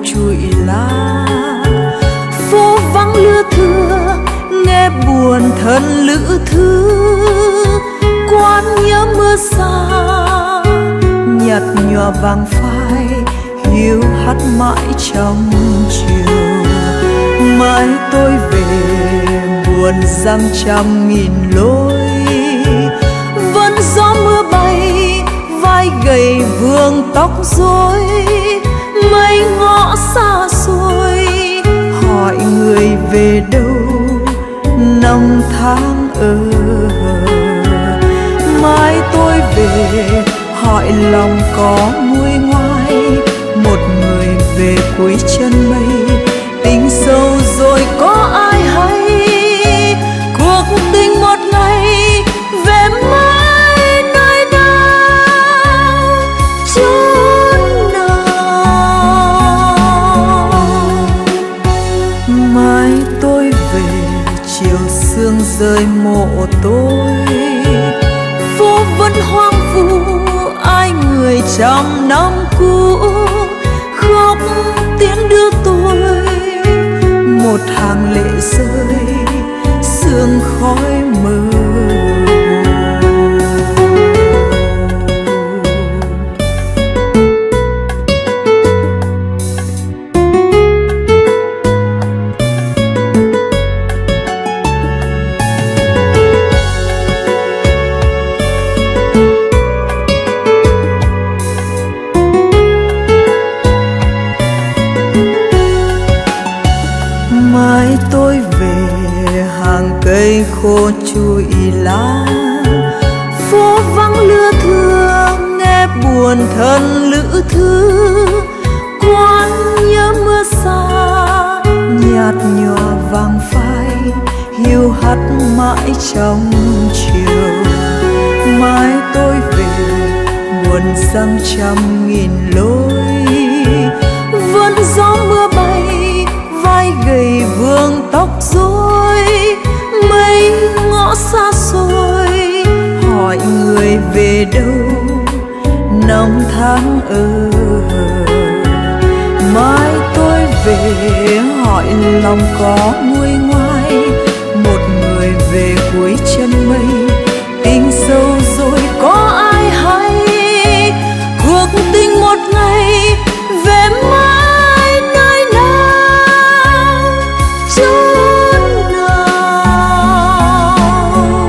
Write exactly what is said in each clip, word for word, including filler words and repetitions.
trụi lá. Phố vắng lưa thưa nghe buồn thân lữ thư, quán nhớ mưa xa nhạt nhòa vàng phai hiu hắt mãi trong chiều. Mai tôi về buồn giăng trăm nghìn lối, vẫn gió mưa bay vai gầy vương tóc rối. Mây ngõ xa xôi hỏi người về đâu, năm tháng ở. Mai tôi về hỏi lòng có nguôi ngoai, một người về cuối chân mây. Tình sâu rồi có ai hay, cuộc tình một ngày về mãi nơi nào chốn nào. Mai tôi về chiều sương rơi mộ tôi, phố vẫn hoang vu ai người trăm năm cũ. Khóc tiếng đưa tôi một hàng lệ rơi sương khói mơ. Mai tôi về hàng cây khô trụi lá, phố vắng lưa thưa nghe buồn thân lữ thư. Quán nhớ mưa xa nhạt nhòa vàng phai hiu hắt mãi trong chiều. Mai tôi về buồn giăng trăm nghìn lối, vẫn gió mưa bay vai gầy vương tóc rối. Mây ngõ xa xôi hỏi người về đâu, năm tháng ở. Mai tôi về hỏi lòng có nguôi ngoai, một người về cuối chân mây. Tình sâu rồi có ai hay, cuộc tình một ngày về mãi nơi nào chốn nào.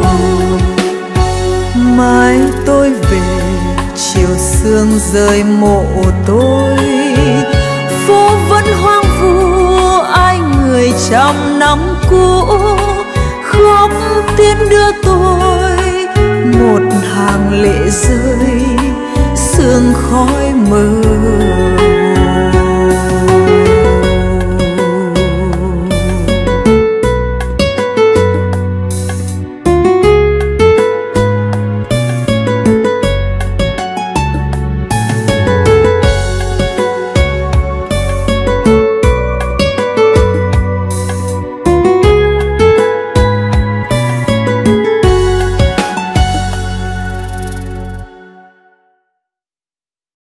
Mai tôi về chiều sương rơi mộ tôi, phố vẫn hoang vu ai người trăm năm cũ. Khóc tiếng đưa tôi một hàng lệ rơi sương khói mờ.